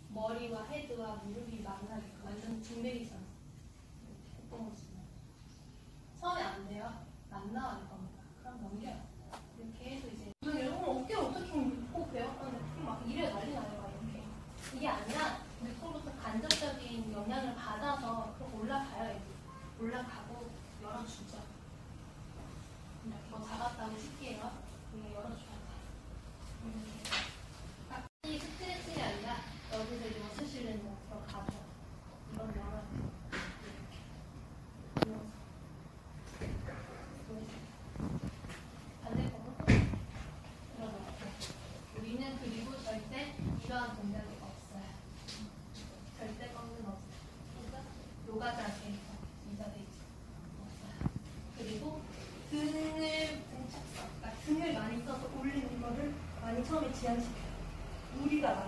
머리와 헤드와 무릎이 만나게끔 완전 중백이잖아. 처음에 안 돼요. 안 나갈 겁니다. 그럼 넘겨요. 이렇게 해서 이제 여러분 어깨를 어떻게 꼭 배웠는데 막 이래 난리 나요. 막 이렇게. 이게 아니라 느낌부터 간접적인 영향을 받아서 그럼 올라가요. 이제. 올라가고 열어주죠. 뭐 잡았다고 쉴게요. 그냥 열어줘야 돼. 이 스트레칭이 아니라 여기서 이제 쓰시는 거 들어가죠. 이건 열어요. 반대쪽으로 들어놓고 우리는 그리고 절대 이러한 동작이 없어요. 절대 꺾는 없어요. 요가 자세에서 이 자세 없어요. 그리고 등을 많이 써서 올리는 거를 많이 처음에 지연시켜요. 무리가